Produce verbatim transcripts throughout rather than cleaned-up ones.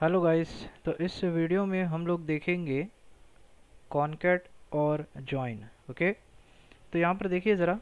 Hello guys. तो इस video में हम लोग देखेंगे कॉनकैट और जॉइन। ओके, तो यहाँ पर देखिए ज़रा,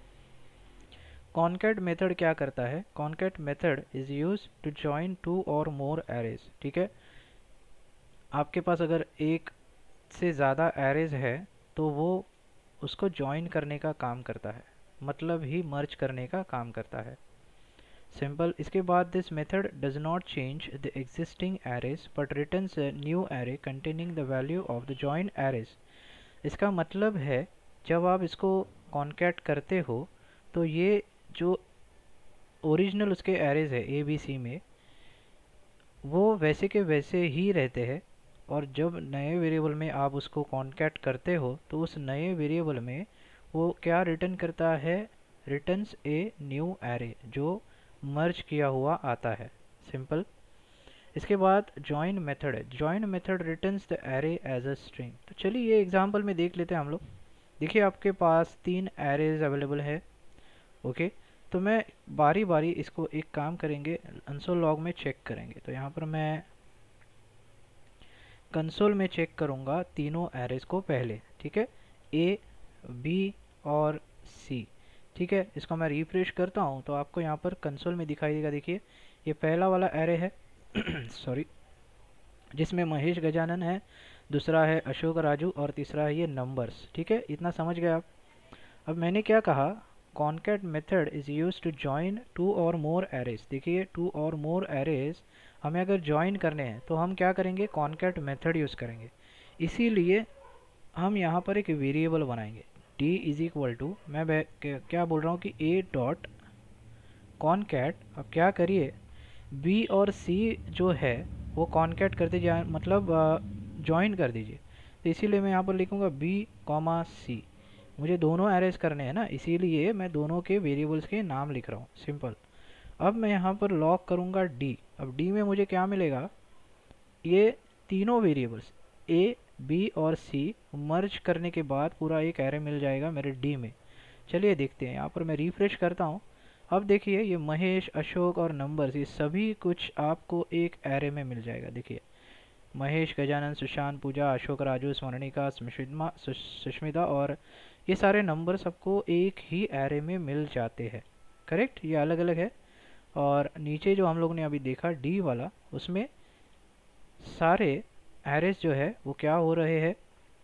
कॉनकैट मेथड क्या करता है। Concat method is use to join two or more arrays. ठीक है, आपके पास अगर एक से ज़्यादा एरेज है तो वो उसको जॉइन करने का काम करता है, मतलब ही मर्ज करने का काम करता है। सिंपल। इसके बाद this method does not change the existing arrays but returns a new array containing the value of the join arrays. इसका मतलब है जब आप इसको कॉन्कैट करते हो तो ये जो ओरिजिनल उसके एरेज है ए बी सी में, वो वैसे के वैसे ही रहते हैं, और जब नए वेरिएबल में आप उसको कॉन्कैट करते हो तो उस नए वेरिएबल में वो क्या रिटर्न करता है, रिटर्न्स ए न्यू एरे जो मर्ज किया हुआ आता है। सिंपल। इसके बाद जॉइन मेथड है। Join method returns the array as a string. तो चलिए ये एग्जांपल में देख लेते हैं हम लोग। देखिए आपके पास तीन एरेज अवेलेबल है। ओके, तो मैं बारी बारी इसको एक काम करेंगे, कंसोल लॉग में चेक करेंगे। तो यहाँ पर मैं कंसोल में चेक करूँगा तीनों एरेज को पहले। ठीक है, ए, बी और सी। ठीक है, इसको मैं रिफ्रेश करता हूँ तो आपको यहाँ पर कंसोल में दिखाई देगा। देखिए ये पहला वाला एरे है सॉरी, जिसमें महेश गजानन है, दूसरा है अशोक राजू और तीसरा है ये नंबर्स। ठीक है, इतना समझ गए आप। अब मैंने क्या कहा, concat method is use to join two or more arrays. देखिए टू और मोर एरेज हमें अगर ज्वाइन करने हैं तो हम क्या करेंगे, कॉन्कैट मेथड यूज़ करेंगे। इसीलिए हम यहाँ पर एक वेरिएबल बनाएंगे, डी इज इक्वल टू, मैं क्या बोल रहा हूँ कि ए डॉट कॉन्कैट। अब क्या करिए, बी और सी जो है वो कॉन्कैट कर दीजिए, मतलब ज्वाइन कर दीजिए। तो इसीलिए मैं यहाँ पर लिखूँगा बी कॉमा सी। मुझे दोनों अरेज करने हैं ना, इसीलिए मैं दोनों के वेरिएबल्स के नाम लिख रहा हूँ। सिंपल। अब मैं यहाँ पर लॉक करूँगा डी। अब डी में मुझे क्या मिलेगा, ये तीनों वेरिएबल्स ए, बी और सी मर्ज करने के बाद पूरा एक एरे मिल जाएगा मेरे डी में। चलिए देखते हैं, यहाँ पर मैं रिफ्रेश करता हूँ। अब देखिए ये महेश, अशोक और नंबर्स, ये सभी कुछ आपको एक एरे में मिल जाएगा। देखिए महेश, गजानन, सुशांत, पूजा, अशोक, राजू, स्वर्णिका, सुष्मिता सुष्मिता और ये सारे नंबर सबको एक ही एरे में मिल जाते हैं। करेक्ट, ये अलग अलग है। और नीचे जो हम लोग ने अभी देखा डी वाला, उसमें सारे एरेज जो है वो क्या हो रहे हैं,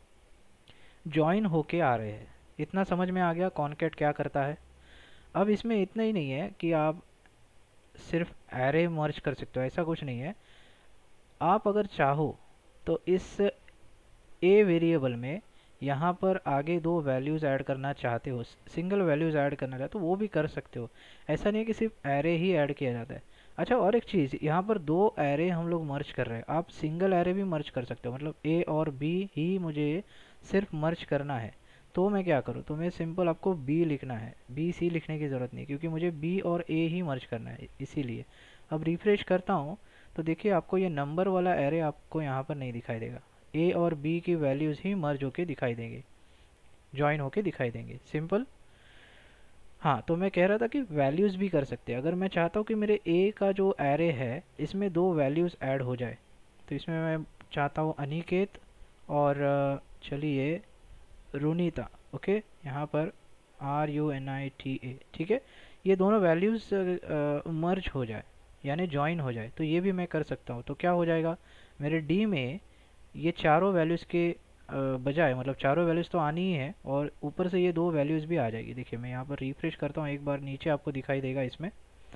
ज्वाइन होके आ रहे हैं। इतना समझ में आ गया कॉन्कैट क्या करता है। अब इसमें इतना ही नहीं है कि आप सिर्फ एरे मर्ज कर सकते हो, ऐसा कुछ नहीं है। आप अगर चाहो तो इस ए वेरिएबल में यहाँ पर आगे दो वैल्यूज़ ऐड करना चाहते हो, सिंगल वैल्यूज़ ऐड करना चाहते हो, वो भी कर सकते हो। ऐसा नहीं है कि सिर्फ एरे ही ऐड किया जाता है। अच्छा, और एक चीज़, यहाँ पर दो एरे हम लोग मर्ज कर रहे हैं, आप सिंगल एरे भी मर्ज कर सकते हो। मतलब ए और बी ही मुझे सिर्फ मर्ज करना है, तो मैं क्या करूँ, तो मैं सिंपल आपको बी लिखना है, बी सी लिखने की ज़रूरत नहीं, क्योंकि मुझे बी और ए ही मर्ज करना है इसीलिए। अब रिफ्रेश करता हूँ तो देखिए आपको ये नंबर वाला एरे आपको यहाँ पर नहीं दिखाई देगा। ए और बी की वैल्यूज़ ही मर्ज होके दिखाई देंगे, ज्वाइन होके दिखाई देंगे। सिंपल। हाँ, तो मैं कह रहा था कि वैल्यूज़ भी कर सकते हैं। अगर मैं चाहता हूँ कि मेरे ए का जो एरे है इसमें दो वैल्यूज़ ऐड हो जाए, तो इसमें मैं चाहता हूँ अनिकेत और चलिए रुनीता। ओके, यहाँ पर R U N I T A. ठीक है, ये दोनों वैल्यूज़ मर्ज हो जाए यानी ज्वाइन हो जाए, तो ये भी मैं कर सकता हूँ। तो क्या हो जाएगा, मेरे डी में ये चारों वैल्यूज़ के बजाय, मतलब चारों वैल्यूज़ तो आनी ही है और ऊपर से ये दो वैल्यूज़ भी आ जाएगी। देखिए मैं यहाँ पर रिफ्रेश करता हूँ एक बार, नीचे आपको दिखाई देगा इसमें।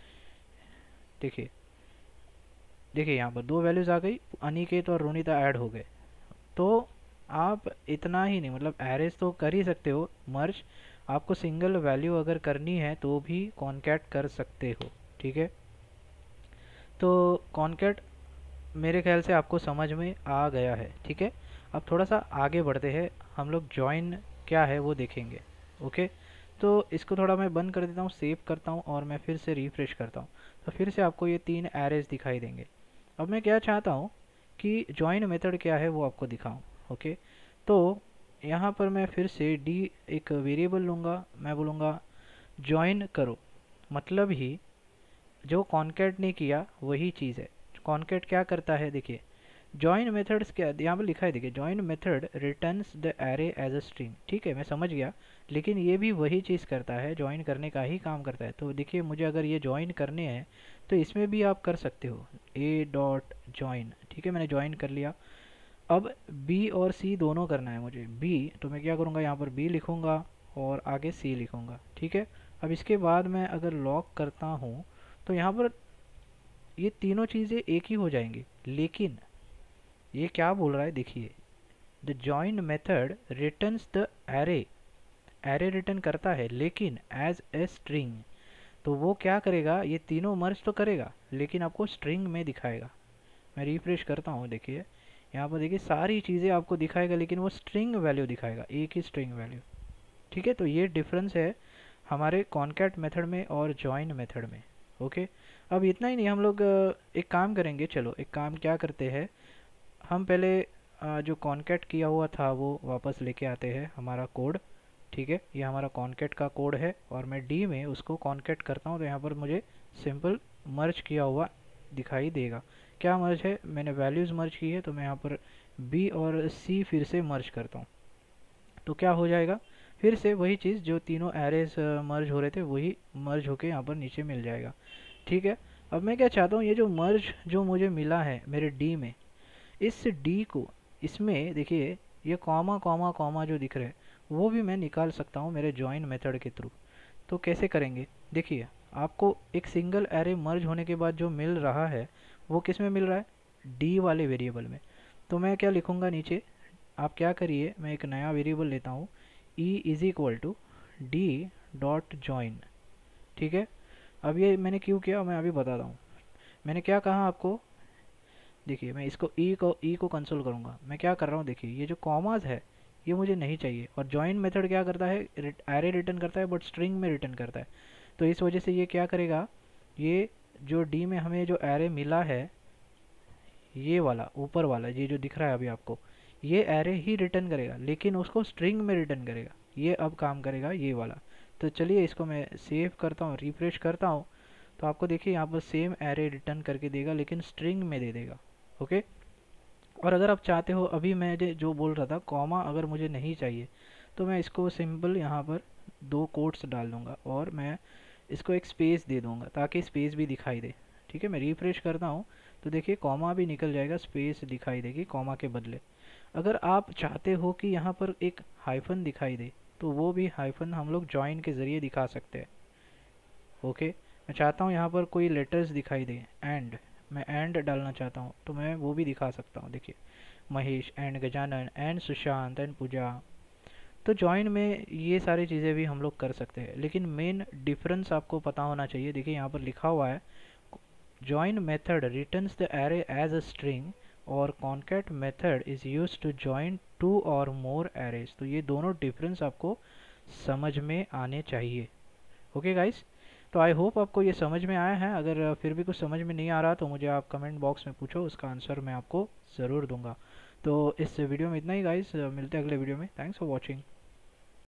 देखिए देखिए यहाँ पर दो वैल्यूज़ आ गई, अनिकेत और रोनिता ऐड हो गए। तो आप इतना ही नहीं, मतलब एरेज तो कर ही सकते हो मर्ज, आपको सिंगल वैल्यू अगर करनी है तो भी कॉन्कैट कर सकते हो। ठीक है, तो कॉन्कैट मेरे ख्याल से आपको समझ में आ गया है। ठीक है, अब थोड़ा सा आगे बढ़ते हैं, हम लोग जॉइन क्या है वो देखेंगे। ओके, तो इसको थोड़ा मैं बंद कर देता हूँ, सेव करता हूँ और मैं फिर से रिफ्रेश करता हूँ, तो फिर से आपको ये तीन एरेज दिखाई देंगे। अब मैं क्या चाहता हूँ कि जॉइन मेथड क्या है वो आपको दिखाऊँ। ओके, तो यहाँ पर मैं फिर से डी एक वेरिएबल लूँगा, मैं बोलूँगा जॉइन करो, मतलब ही जो कॉन्कैट ने किया वही चीज़ है, कॉन्केट क्या करता है, देखिए जॉइन मेथड्स क्या यहाँ पर लिखा है, देखिए join method returns the array as a string. ठीक है, मैं समझ गया, लेकिन ये भी वही चीज़ करता है, ज्वाइन करने का ही काम करता है। तो देखिए मुझे अगर ये ज्वाइन करने हैं तो इसमें भी आप कर सकते हो, ए डॉट ज्वाइन। ठीक है, मैंने ज्वाइन कर लिया। अब बी और सी दोनों करना है मुझे। बी तो मैं क्या करूँगा, यहाँ पर बी लिखूँगा और आगे सी लिखूँगा। ठीक है, अब इसके बाद मैं अगर लॉक करता हूँ तो यहाँ पर ये तीनों चीज़ें एक ही हो जाएंगी, लेकिन ये क्या बोल रहा है, देखिए the join method returns the array, array return करता है लेकिन एज ए स्ट्रिंग। तो वो क्या करेगा, ये तीनों मर्ज तो करेगा लेकिन आपको स्ट्रिंग में दिखाएगा। मैं रिफ्रेश करता हूँ, देखिए यहाँ पर देखिए सारी चीज़ें आपको दिखाएगा लेकिन वो स्ट्रिंग वैल्यू दिखाएगा, एक ही स्ट्रिंग वैल्यू। ठीक है, तो ये डिफरेंस है हमारे कॉन्कैट मेथड में और जॉइन मेथड में। ओके, अब इतना ही नहीं, हम लोग एक काम करेंगे। चलो एक काम क्या करते हैं, हम पहले जो कॉन्कैट किया हुआ था वो वापस लेके आते हैं हमारा कोड। ठीक है, ये हमारा कॉन्कैट का कोड है और मैं डी में उसको कॉन्कैट करता हूँ तो यहाँ पर मुझे सिंपल मर्ज किया हुआ दिखाई देगा। क्या मर्ज है, मैंने वैल्यूज़ मर्ज की है, तो मैं यहाँ पर बी और सी फिर से मर्ज करता हूँ तो क्या हो जाएगा, फिर से वही चीज़ जो तीनों एरेज मर्ज हो रहे थे वही मर्ज होके यहाँ पर नीचे मिल जाएगा। ठीक है, अब मैं क्या चाहता हूँ, ये जो मर्ज जो मुझे मिला है मेरे डी में, इस डी को इसमें देखिए ये कॉमा कॉमा कॉमा जो दिख रहे हैं वो भी मैं निकाल सकता हूँ मेरे जॉइन मेथड के थ्रू। तो कैसे करेंगे, देखिए आपको एक सिंगल एरे मर्ज होने के बाद जो मिल रहा है वो किस में मिल रहा है, डी वाले वेरिएबल में। तो मैं क्या लिखूँगा नीचे, आप क्या करिए, मैं एक नया वेरिएबल लेता हूँ, E is equal to D dot join. ठीक है, अब ये मैंने क्यों किया मैं अभी बताता हूँ। मैंने क्या कहा आपको, देखिए मैं इसको ई को ई को कंसोल करूँगा। मैं क्या कर रहा हूँ, देखिए ये जो कॉमाज है ये मुझे नहीं चाहिए, और जॉइन मेथड क्या करता है, एरे रिटर्न करता है बट स्ट्रिंग में रिटर्न करता है। तो इस वजह से ये क्या करेगा, ये जो डी में हमें जो एरे मिला है, ये वाला ऊपर वाला ये जो दिख रहा है अभी आपको, ये एरे ही रिटर्न करेगा लेकिन उसको स्ट्रिंग में रिटर्न करेगा। ये अब काम करेगा ये वाला। तो चलिए इसको मैं सेव करता हूँ, रिफ्रेश करता हूँ, तो आपको देखिए यहाँ पर सेम एरे रिटर्न करके देगा लेकिन स्ट्रिंग में दे देगा। ओके, और अगर आप चाहते हो, अभी मैं जो बोल रहा था कॉमा अगर मुझे नहीं चाहिए तो मैं इसको सिंपल यहाँ पर दो कोट्स डाल दूँगा और मैं इसको एक स्पेस दे दूँगा ताकि स्पेस भी दिखाई दे। ठीक है, मैं रिफ्रेश करता हूँ तो देखिए कॉमा भी निकल जाएगा, स्पेस दिखाई देगी कॉमा के बदले। अगर आप चाहते हो कि यहाँ पर एक हाइफन दिखाई दे तो वो भी हाइफन हम लोग जॉइन के ज़रिए दिखा सकते हैं। ओके, मैं चाहता हूँ यहाँ पर कोई लेटर्स दिखाई दे, एंड मैं एंड डालना चाहता हूँ तो मैं वो भी दिखा सकता हूँ। देखिए Mahesh and Gajanan and Sushant and Pooja. तो जॉइन में ये सारी चीज़ें भी हम लोग कर सकते हैं, लेकिन मेन डिफरेंस आपको पता होना चाहिए। देखिए यहाँ पर लिखा हुआ है join method returns the array as a string और concat method is use to join two or more arrays. तो ये दोनों डिफरेंस आपको समझ में आने चाहिए। ओके गाइस, तो आई होप आपको ये समझ में आया है। अगर फिर भी कुछ समझ में नहीं आ रहा तो मुझे आप कमेंट बॉक्स में पूछो, उसका आंसर मैं आपको ज़रूर दूंगा। तो इस वीडियो में इतना ही गाइस, मिलते हैं अगले वीडियो में। Thanks for watching.